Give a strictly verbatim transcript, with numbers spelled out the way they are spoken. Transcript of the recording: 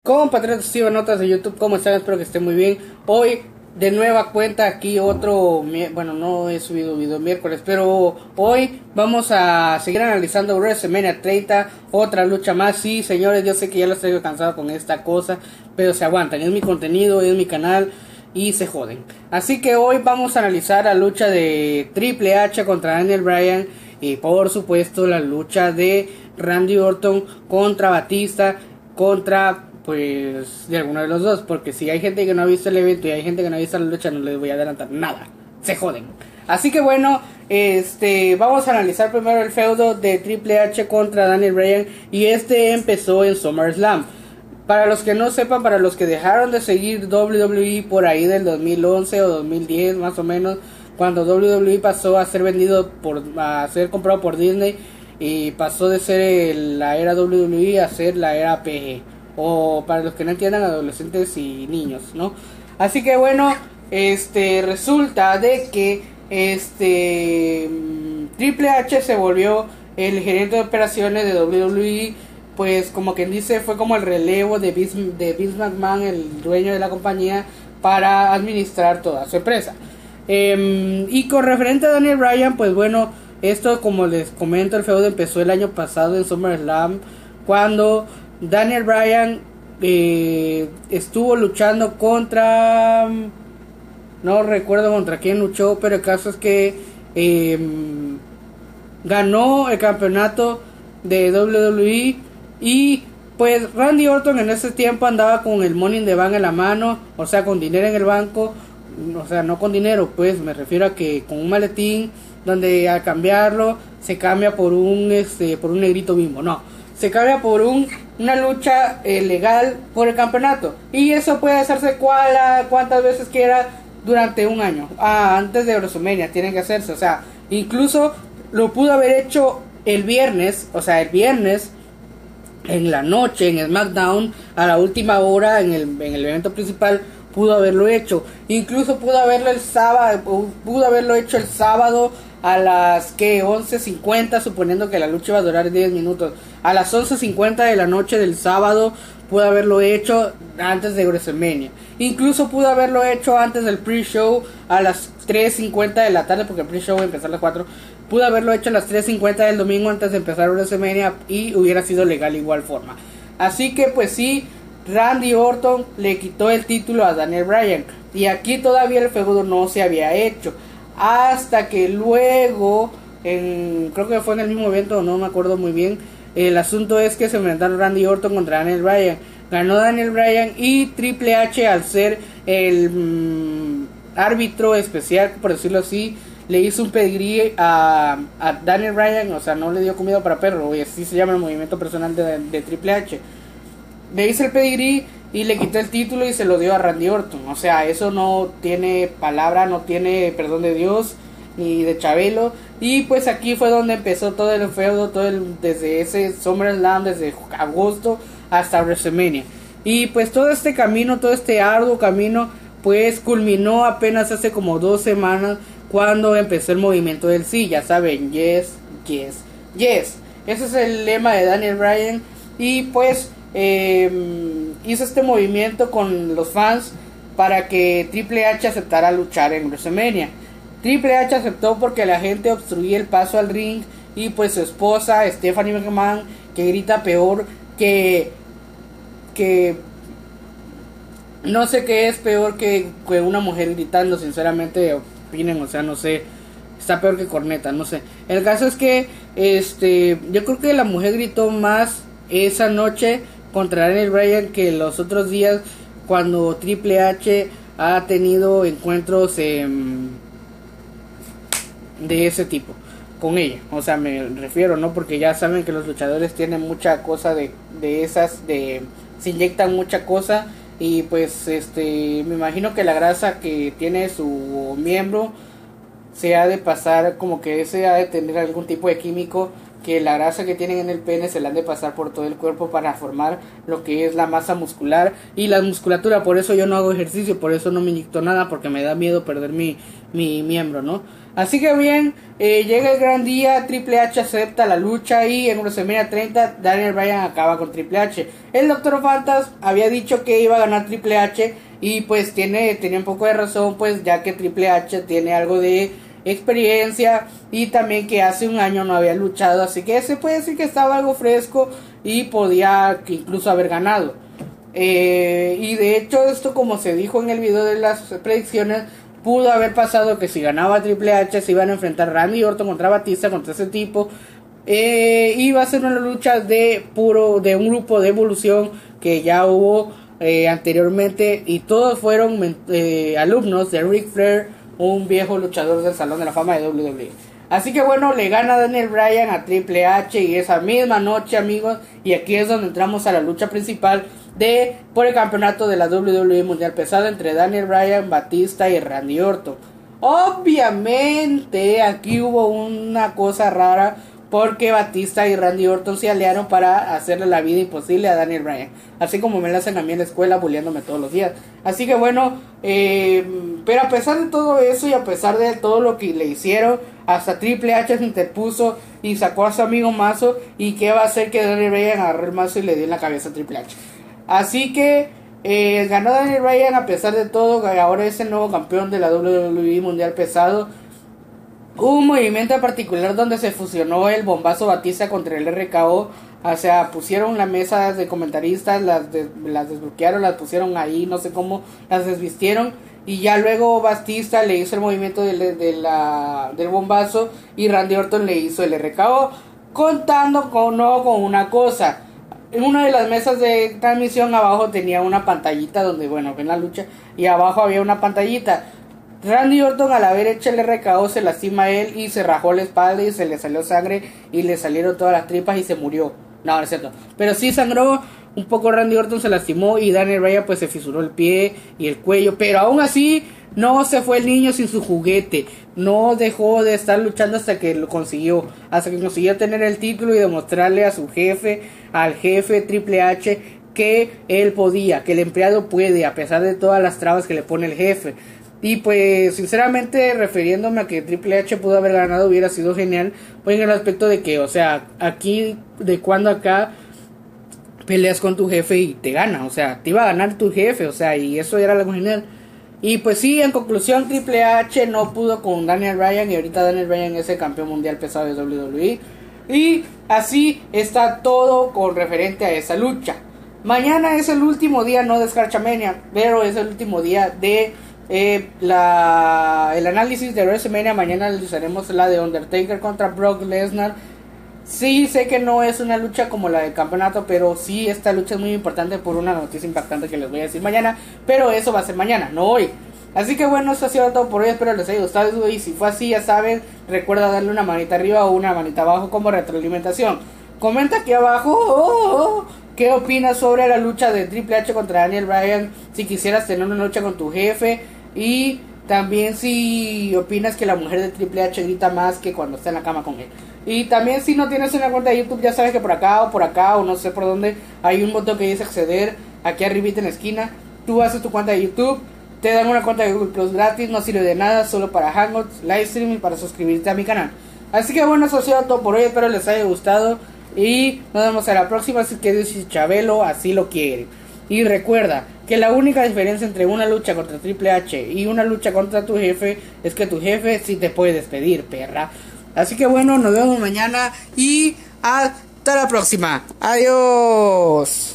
Compatriotas, notas de YouTube, ¿cómo están? Espero que estén muy bien. Hoy, de nueva cuenta, aquí otro, bueno, no he subido video miércoles, pero hoy vamos a seguir analizando WrestleMania treinta, otra lucha más. Sí, señores, yo sé que ya los traigo cansado con esta cosa, pero se aguantan, es mi contenido, es mi canal y se joden. Así que hoy vamos a analizar la lucha de Triple H contra Daniel Bryan y por supuesto la lucha de Randy Orton contra Batista, contra... pues de alguno de los dos, porque si hay gente que no ha visto el evento y hay gente que no ha visto la lucha, no les voy a adelantar nada, se joden. Así que bueno, este vamos a analizar primero el feudo de Triple H contra Daniel Bryan, y este empezó en SummerSlam. Para los que no sepan, para los que dejaron de seguir W W E por ahí del dos mil once o dos mil diez más o menos, cuando W W E pasó a ser vendido por, a ser comprado por Disney, y pasó de ser la era W W E a ser la era P G, o para los que no entiendan, adolescentes y niños, ¿no? Así que bueno, este resulta de que este Triple H se volvió el gerente de operaciones de W W E, pues como quien dice, fue como el relevo de Vince, de Vince McMahon, el dueño de la compañía, para administrar toda su empresa. Eh, y con referente a Daniel Bryan, pues bueno, esto, como les comento, el feudo empezó el año pasado en SummerSlam, cuando Daniel Bryan eh, estuvo luchando contra... no recuerdo contra quién luchó, pero el caso es que eh, ganó el campeonato de W W E. Y pues Randy Orton en ese tiempo andaba con el Money in the Bank en la mano, o sea, con dinero en el banco. O sea, no con dinero, pues me refiero a que con un maletín donde al cambiarlo se cambia por un este por un negrito Bimbo. No, se cambia por un una lucha eh, legal por el campeonato, y eso puede hacerse cual, cuantas veces quiera durante un año. Ah, antes de WrestleMania tienen que hacerse, o sea, incluso lo pudo haber hecho el viernes, o sea, el viernes en la noche en SmackDown a la última hora en el, en el evento principal. Pudo haberlo hecho, incluso pudo haberlo el sábado, pudo haberlo hecho el sábado a las que once cincuenta, suponiendo que la lucha iba a durar diez minutos. A las once cincuenta de la noche del sábado pudo haberlo hecho antes de WrestleMania. Incluso pudo haberlo hecho antes del pre-show a las tres cincuenta de la tarde, porque el pre-show va a empezar a las cuatro. Pudo haberlo hecho a las tres cincuenta del domingo antes de empezar WrestleMania y hubiera sido legal de igual forma. Así que pues sí, Randy Orton le quitó el título a Daniel Bryan, y aquí todavía el feudo no se había hecho, hasta que luego, en, creo que fue en el mismo evento, no me acuerdo muy bien. El asunto es que se enfrentaron Randy Orton contra Daniel Bryan. Ganó Daniel Bryan, y Triple H, al ser el mmm, árbitro especial, por decirlo así, le hizo un pedigrí a, a Daniel Bryan. O sea, no le dio comida para perro, y así se llama el movimiento personal de, de Triple H. Le hizo el pedigrí y le quitó el título y se lo dio a Randy Orton. O sea, eso no tiene palabra, no tiene perdón de Dios ni de Chabelo. Y pues aquí fue donde empezó todo el feudo, todo el, desde ese SummerSlam, desde agosto hasta WrestleMania. Y pues todo este camino, todo este arduo camino, pues culminó apenas hace como dos semanas, cuando empezó el movimiento del sí. Ya saben, yes, yes, yes. Ese es el lema de Daniel Bryan. Y pues Eh, hizo este movimiento con los fans para que Triple H aceptara luchar en WrestleMania. Triple H aceptó porque la gente obstruía el paso al ring, y pues su esposa Stephanie McMahon, que grita peor que que no sé qué es peor que, que una mujer gritando, sinceramente opinen, o sea, no sé, está peor que corneta, no sé. El caso es que este yo creo que la mujer gritó más esa noche contra Daniel Bryan que los otros días, cuando Triple H ha tenido encuentros eh, de ese tipo con ella. O sea, me refiero, ¿no? Porque ya saben que los luchadores tienen mucha cosa de, de esas, de se inyectan mucha cosa, y pues este me imagino que la grasa que tiene su miembro se ha de pasar, como que ese ha de tener algún tipo de químico que la grasa que tienen en el pene se la han de pasar por todo el cuerpo para formar lo que es la masa muscular y la musculatura. Por eso yo no hago ejercicio, por eso no me inyecto nada, porque me da miedo perder mi, mi miembro, ¿no? Así que bien, eh, llega el gran día, Triple H acepta la lucha y en WrestleMania treinta Daniel Bryan acaba con Triple H. El Doctor Fantas había dicho que iba a ganar Triple H y pues tiene, tenía un poco de razón, pues ya que Triple H tiene algo de experiencia y también que hace un año no había luchado, así que se puede decir que estaba algo fresco y podía que incluso haber ganado. Eh, y de hecho esto, como se dijo en el video de las predicciones, pudo haber pasado que si ganaba Triple H se iban a enfrentar Randy Orton contra Batista, contra ese tipo. Eh, iba a ser una lucha de puro, de un grupo de evolución que ya hubo eh, anteriormente y todos fueron eh, alumnos de Ric Flair, un viejo luchador del Salón de la Fama de doble u doble u E. Así que bueno, le gana Daniel Bryan a Triple H y esa misma noche, amigos, y aquí es donde entramos a la lucha principal de por el campeonato de la doble u doble u E Mundial Pesado entre Daniel Bryan, Batista y Randy Orton. Obviamente aquí hubo una cosa rara, porque Batista y Randy Orton se aliaron para hacerle la vida imposible a Daniel Bryan, así como me la hacen a mí en la escuela bulleándome todos los días. Así que bueno, eh, pero a pesar de todo eso y a pesar de todo lo que le hicieron, hasta Triple H se interpuso y sacó a su amigo Mazo, y que va a hacer que Daniel Bryan agarre el mazo y le dio en la cabeza a Triple H. Así que eh, ganó Daniel Bryan a pesar de todo, ahora es el nuevo campeón de la doble u doble u E Mundial Pesado. Hubo un movimiento particular donde se fusionó el bombazo Batista contra el R K O. O sea, pusieron las mesas de comentaristas, las, de, las desbloquearon, las pusieron ahí, no sé cómo, las desvistieron. Y ya luego Batista le hizo el movimiento de, de, de la, del bombazo y Randy Orton le hizo el R K O. Contando con, no, con una cosa. En una de las mesas de transmisión abajo tenía una pantallita donde, bueno, ven la lucha. Y abajo había una pantallita. Randy Orton, al haber hecho el R K O, se lastima a él y se rajó la espalda y se le salió sangre y le salieron todas las tripas y se murió. No, no es cierto, pero sí sangró un poco. Randy Orton se lastimó y Daniel Bryan pues se fisuró el pie y el cuello, pero aún así no se fue el niño sin su juguete. No dejó de estar luchando hasta que lo consiguió, hasta que consiguió tener el título y demostrarle a su jefe, al jefe Triple H, que él podía, que el empleado puede, a pesar de todas las trabas que le pone el jefe. Y pues sinceramente, refiriéndome a que Triple H pudo haber ganado, hubiera sido genial, pues en el aspecto de que, o sea, aquí de cuando acá peleas con tu jefe y te gana, o sea, te iba a ganar tu jefe, o sea, y eso era algo genial. Y pues sí, en conclusión, Triple H no pudo con Daniel Bryan y ahorita Daniel Bryan es el campeón mundial pesado de doble u doble u E. Y así está todo con referente a esa lucha. Mañana es el último día, no de Scarchamania, pero es el último día de Eh, la, el análisis de WrestleMania. Mañana analizaremos la de Undertaker contra Brock Lesnar. Sí, sé que no es una lucha como la del campeonato, pero sí, esta lucha es muy importante por una noticia impactante que les voy a decir mañana. Pero eso va a ser mañana, no hoy. Así que bueno, eso ha sido todo por hoy. Espero les haya gustado. Y si fue así, ya saben, recuerda darle una manita arriba o una manita abajo como retroalimentación. Comenta aquí abajo oh, oh, qué opinas sobre la lucha de Triple H contra Daniel Bryan. Si quisieras tener una lucha con tu jefe. Y también si opinas que la mujer de Triple H grita más que cuando está en la cama con él. Y también si no tienes una cuenta de YouTube, ya sabes que por acá o por acá o no sé por dónde hay un botón que dice acceder. Aquí arribita en la esquina. Tú haces tu cuenta de YouTube, te dan una cuenta de Google Plus gratis. No sirve de nada, solo para Hangouts, live streaming, para suscribirte a mi canal. Así que bueno, eso ha sido todo por hoy. Espero les haya gustado y nos vemos a la próxima. Así que Dios y Chabelo así lo quiere. Y recuerda que la única diferencia entre una lucha contra Triple H y una lucha contra tu jefe es que tu jefe sí te puede despedir, perra. Así que bueno, nos vemos mañana y hasta la próxima. Adiós.